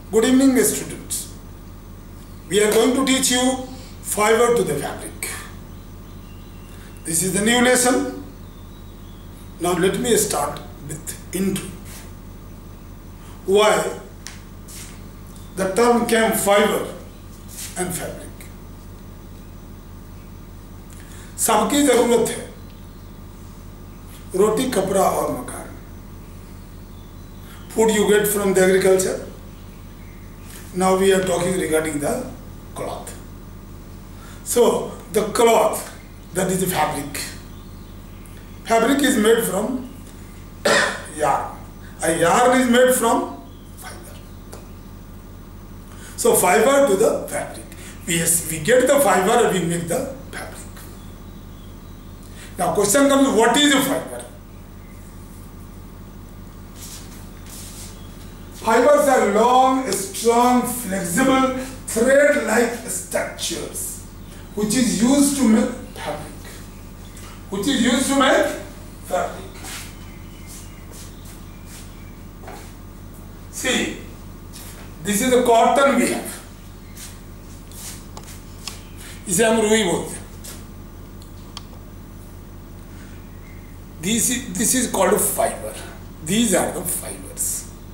Good evening, students. We are going to teach you fiber to the fabric. This is the new lesson. Now let me start with intro. Why the term came fiber and fabric? सबकी जरूरत है रोटी, कपड़ा और मकान. Food you get from the agriculture. Now we are talking regarding the cloth. So the cloth, that is the fabric. Fabric is made from yarn. A yarn is made from fiber. So fiber to the fabric. We get the fiber and we make the fabric. Now question comes, what is a fiber? Fibers are long, strong, flexible, thread-like structures which is used to make fabric. See, this is the cotton we have. इसे हम रुई बोलते हैं. This is called fiber. These are the fibers.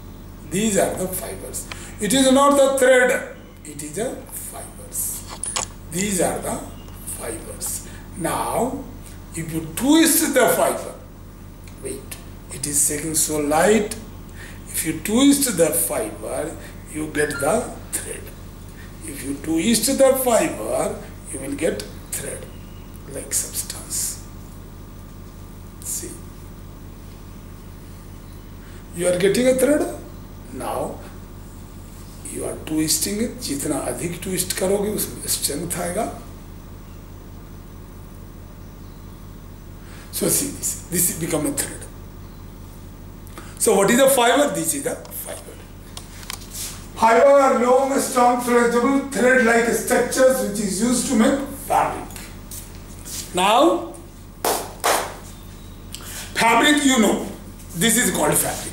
It is not the thread, it is the fibers. These are the fibers. Now, if you twist the fiber, wait, it is taking so light. If you twist the fiber, you get the thread. If you twist the fiber, you will get thread like substance. See, you are getting a thread. Now you are twisting it. जितना अधिक twist करोगे उसमें strength आएगा. So see this become a thread. So what is the fiber? This is the fiber. Fiber are long, strong, flexible, thread-like structures which is used to make fabric. Now fabric, you know, this is called fabric.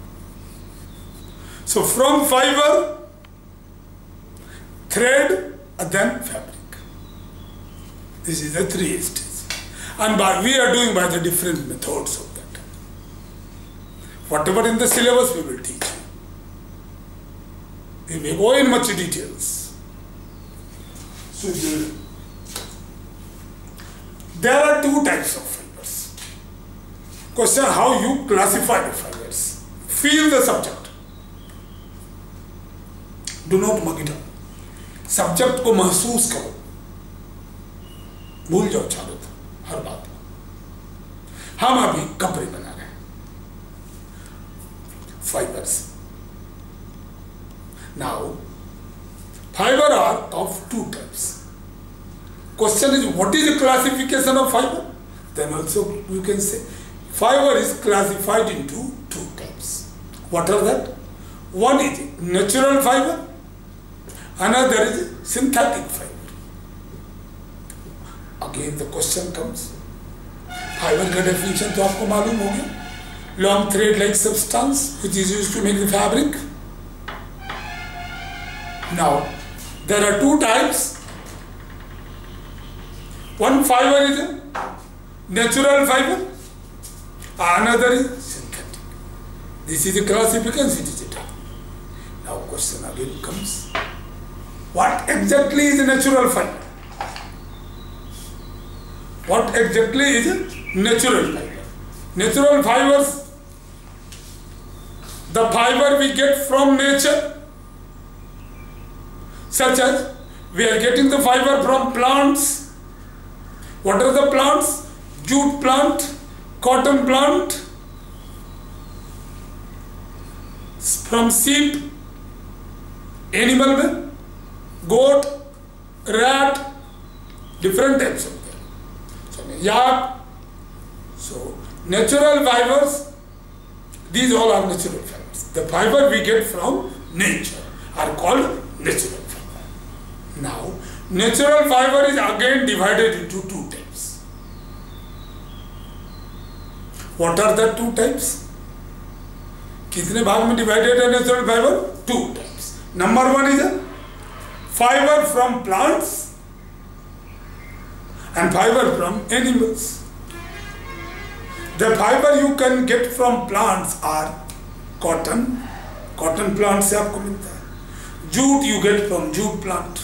So from fiber, thread, and then fabric. This is the 3 stages. And we are doing by the different methods of that. Whatever in the syllabus we will teach. We may go in much details. So there are 2 types of fibers. Question, how you classify the fibers? Feel the subject. Do not mug it up. Subject को महसूस करो. भूल जाओ चारों हर बात. हम अभी कपड़े बना रहे हैं. Fibers. Now, fiber are of 2 types. Question is, what is the classification of fiber? Then also you can say, fiber is classified into 2 types. What are that? One is natural fiber. Another is synthetic fiber. Again the question comes, fiber का definition तो आपको मालूम हो गया. Long thread-like substance which is used to make the fabric. Now there are 2 types. One fiber is a natural fiber. Another is synthetic. This is the classification. It is a type. Now question again comes. What exactly is a natural fiber? What exactly is a natural fiber? Natural fibers, the fiber we get from nature, such as we are getting the fiber from plants. What are the plants? Jute plant, cotton plant, from sheep, animal milk, goat, rat, different types of them. So, yak. So, natural fibers, these all are natural fibers. The fiber we get from nature are called natural fiber. Now, natural fiber is again divided into 2 types. What are the 2 types? कितने भाग में divided है natural fiber? 2 types. Number one is a fiber from plants and fiber from animals. The fiber you can get from plants are cotton. Cotton plant से आपको मिलता है. Jute you get from jute plant.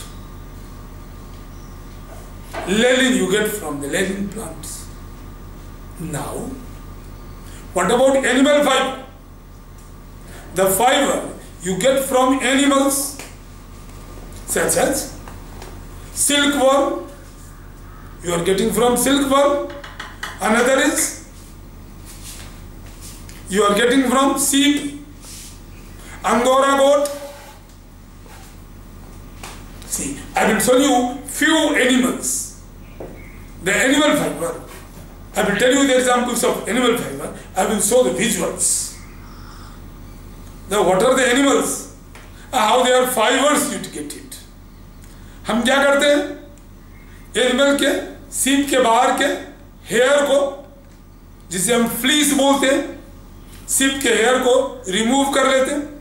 Lelin you get from the lelin plants. Now, what about animal fiber? The fiber you get from animals such as silkworm, you are getting from silkworm. Another is you are getting from sheep, Angora goat. See, I will show you few animals. The animal fiber. I will tell you the examples of animal fiber. I will show the visuals. Now, what are the animals? How they are fibers you get it. हम क्या करते हैं? Animal के, सीप के बाहर के hair को, जिसे हम फ्लीस बोलते हैं, सीप के हेयर को रिमूव कर लेते हैं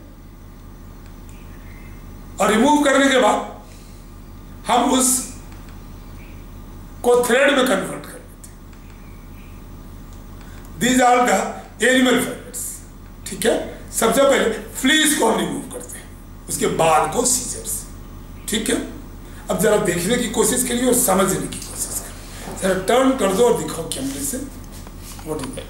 और रिमूव करने के बाद हम उस को थ्रेड में कन्वर्ट कर लेते हैं. These are the animal fibres. ठीक है, सबसे पहले फ्लीस को हम रिमूव करते हैं, उसके बाद को सीजर से. ठीक है, अब जरा देखने की कोशिश करिए और समझने की कोशिश करिए. जरा टर्न कर दो और दिखाओ कैमरे से. What is that?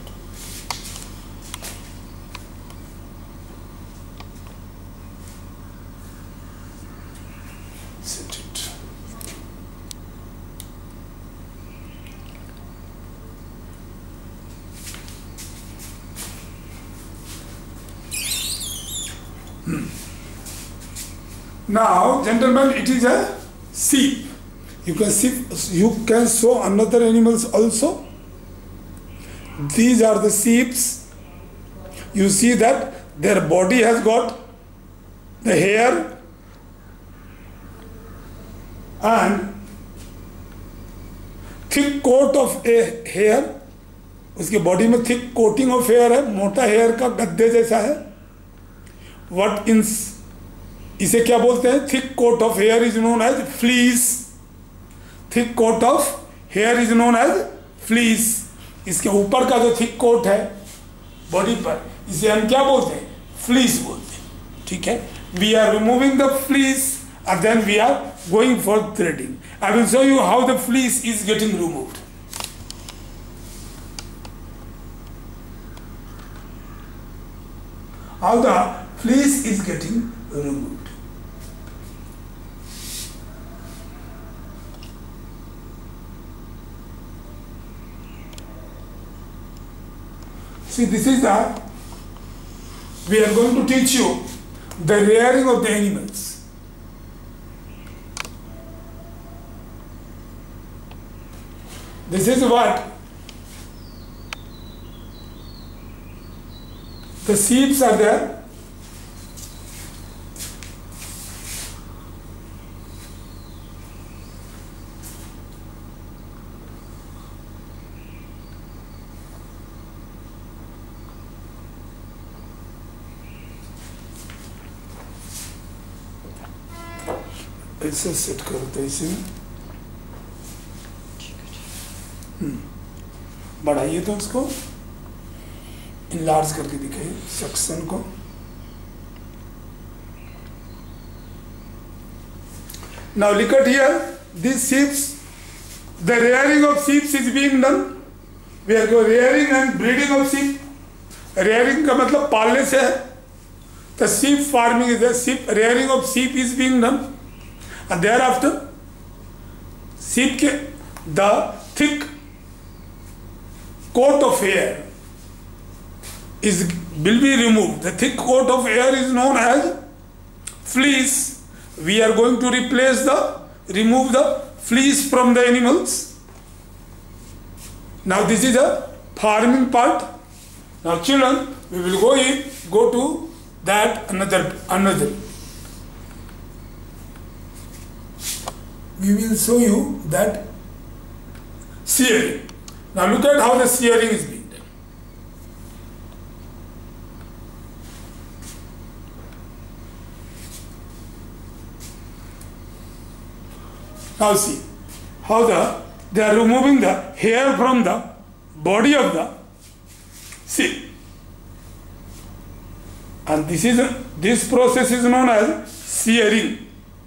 Now, gentlemen, it is a sheep. You can show another animals also. These are the sheeps. You see that their body has got the hair and thick coat of a hair. उसके body में thick coating of hair है, मोटा hair का गद्दे जैसा है. What in इसे क्या बोलते हैं? Thick coat of hair is known as fleece. Thick coat of hair is known as fleece. इसके ऊपर का जो थिक कोट है बॉडी पर, इसे हम क्या बोलते हैं? फ्लीस बोलते हैं. ठीक है, we are removing the fleece and then we are going for threading. I will show you how the fleece is getting removed. How the fleece is getting removed. See, this is the, we are going to teach you the rearing of the animals. This is what the sheeps are there. ऐसे set करते इसे. बढ़ाइए तो उसको enlarge करके दिखाइए section को. Now look at here, these sheep, the rearing of sheep is being done. We are going rearing and breeding of sheep. Rearing का मतलब पालने से है. The sheep farming is a sheep rearing of sheep is being done, and thereafter sheep के the thick coat of hair will be removed. The thick coat of hair is known as fleece. We are going to remove the fleece from the animals. Now this is a farming part. Now children, we will go to that another. We will show you that shearing. Now look at how the shearing is being done. Now see how they are removing the hair from the body of the sheep. And this process is known as shearing.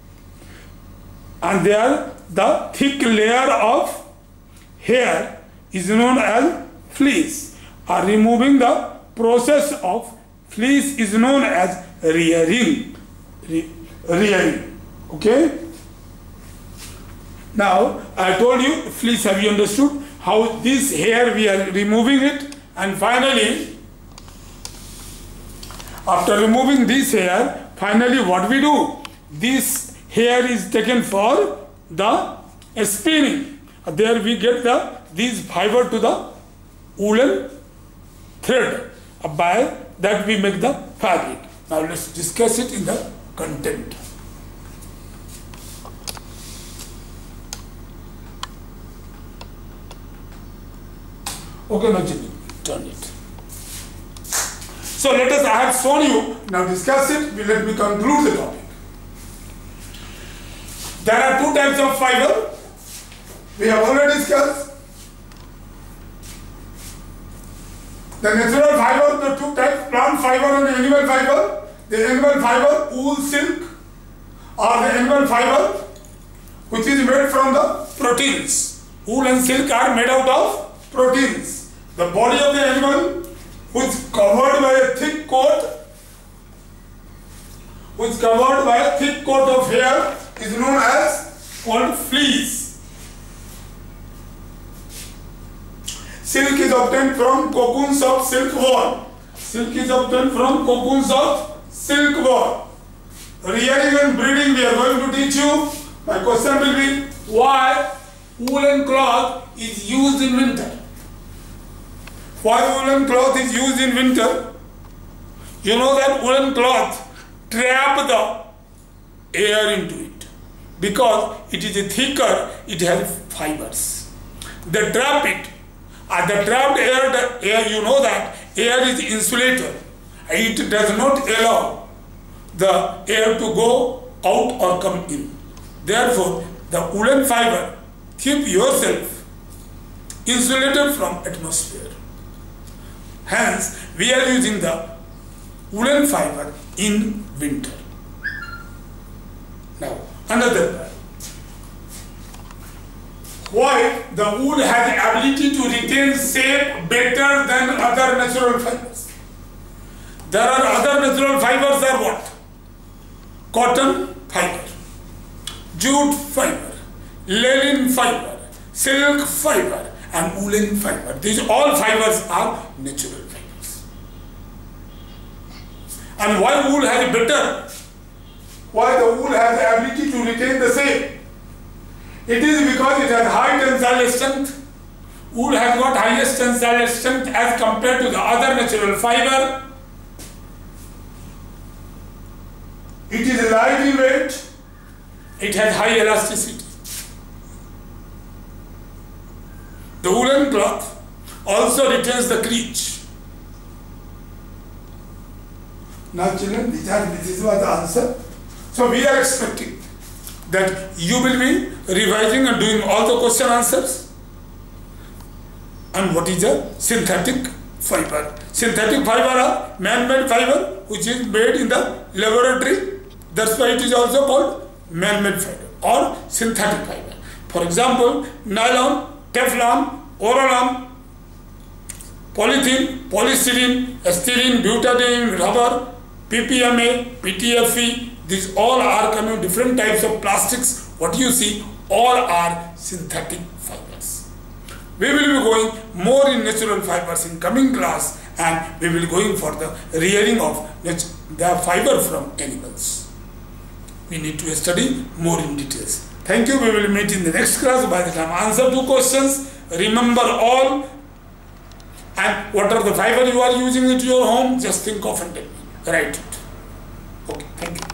And there the thick layer of hair is known as fleece. Or removing the process of fleece is known as rearing. Rearing. Okay? Now, I told you fleece. Have you understood how this hair we are removing it? And finally, after removing this hair, finally what we do? This hair is taken for the spinning. There we get these fiber to the woolen thread. By that we make the fabric. Now let's discuss it in the content. Okay, now turn it. So I have shown you, now discuss it, let me conclude the topic. There are two types of fiber. We have already discussed. The natural fiber, the two types, plant fiber and animal fiber. The animal fiber, wool, silk, or the animal fiber which is made from the proteins. Wool and silk are made out of proteins. The body of the animal, which is covered by a thick coat, of hair, is known as called fleece. Silk is obtained from cocoons of silkworm. Rearing and breeding we are going to teach you. My question will be, why woolen cloth is used in winter? Why woolen cloth is used in winter? You know that woolen cloth trap the air into it. Because it is thicker, it has fibers. They trap it. And the trapped air, you know that air is insulated. It does not allow the air to go out or come in. Therefore, the woolen fiber keep yourself insulated from atmosphere. Hence, we are using the woolen fiber in winter. Now, another part. Why the wool has the ability to retain shape better than other natural fibers? There are other natural fibers are what? Cotton fiber, jute fiber, linen fiber, silk fiber, and woolen fiber. These all fibers are natural fibers. And why wool has better? Why the wool has the ability to retain the shape? It is because it has high tensile strength. Wool has got highest tensile strength as compared to the other natural fiber. It is light in weight. It has high elasticity. The woolen cloth also retains the crease. Now children, this was the answer. So we are expecting that you will be revising and doing all the question answers. And what is a synthetic fiber? Synthetic fiber are man-made fiber which is made in the laboratory. That's why it is also called man-made fiber or synthetic fiber. For example, nylon, Teflon, Orolon, polythene, polystyrene, styrene, butadiene, rubber, PPMA, PTFE, these all are coming different types of plastics. What you see, all are synthetic fibers. We will be going more in natural fibers in coming class, and we will be going for the rearing of the fiber from animals. We need to study more in details. Thank you. We will meet in the next class. By the time answer 2 questions, remember all, and what are the fiber you are using into your home, just think of and tell me. Write it. Okay, thank you.